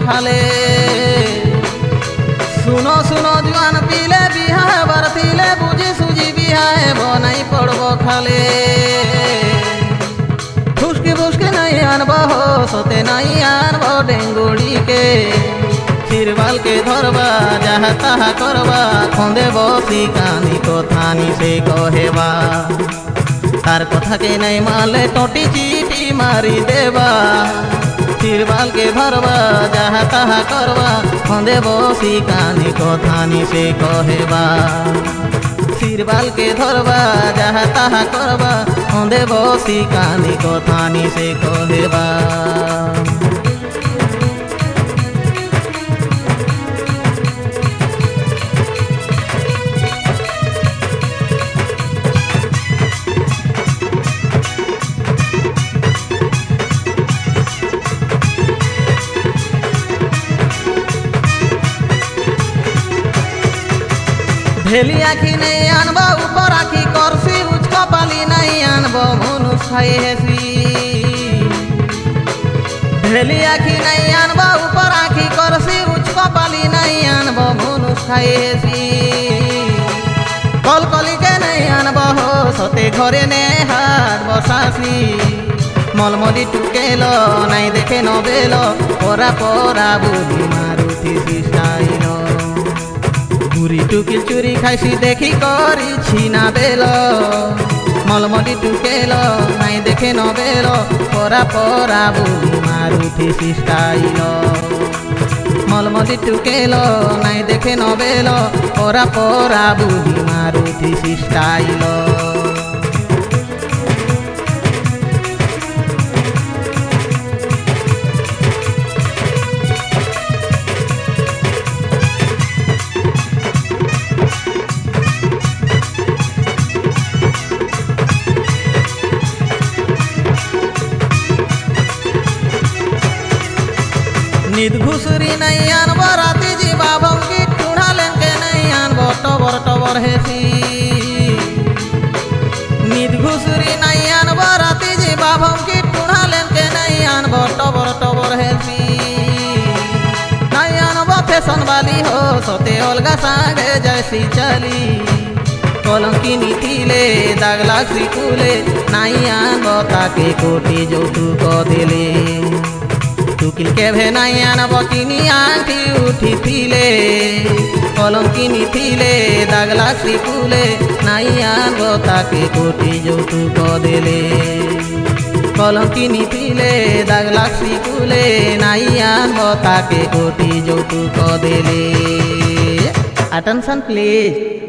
खाले। सुनो सुनो जुआन पीले बिहा बरतीले बुझी सुझी बिहाए बनाई पड़बो खाले। फुसकी फुसकी नहीं आनबो हो सोते नहीं आनबो डेंगुड़ी के। सिरबाल के धरबा जहा ताहा करबा खोंदे बसी कानी कथानी से कहेबा। तार कथा के नहीं माले टोटी चीटी मारी देबा। सिरबाल के धरबा जहा ताहा करबा खोंदे बसी कानी कथानी से कहेबा। सिरबाल के धरबा जहा ताहा करबा खोंदे बसी कानी कथानी से कहेबा। ढेली आखी नहीं आनबो ऊपर आखी करसी उचको पाली नहीं आनबो मनुष खाई हेसी। ढेली आखी नहीं आनबो ऊपर आखी करसी उचको पाली नहीं आनबो मनुष खाई हेसी। कल कली के नहीं आनबो हो सोते घरे ने हाथ बसासी। मलमली टुकेलो नहीं देखे नबेलो पोरा पोरा बुद्धि मारुति सिस्टाइलो। बुरी टुकी चुरी खाइसी देखी करी छीना बेलो। मलमली टुकेलो नहीं देखे नबेलो पोरा पोरा बुद्धि मारुति सिस्टाइलो। मलमली टुकेलो नहीं देखे नबेलो पोरा पोरा बुद्धि मारुति सिस्टाइलो। निद घुसरी नहीं आनबो राती जी बाबम की टूढ़ा लेंके नहीं आनबो टबर टबर हेसी। निद घुसरी नहीं आनबो राती जी बाबम की टूढ़ा लेंके नहीं आनबो टबर टबर हेसी। नहीं आनबो फैशन वाली हो सोते अलगा सांगे जैसी चली। कलंकी नीतिले दाग लागसी कुले नहीं आनबो ताके कोटी जोतु को दिले। टुकिल के भे नहीं आनबो किनी आंटी उठी थीले। कलंकिनी थीले दाग लागसी कुले नहीं आनबो ताके कोटी जोतु को दिले। कलंकिनी थीले दाग लागसी कुले नहीं आनबो ताके कोटी जोतु को दिले। Attention please.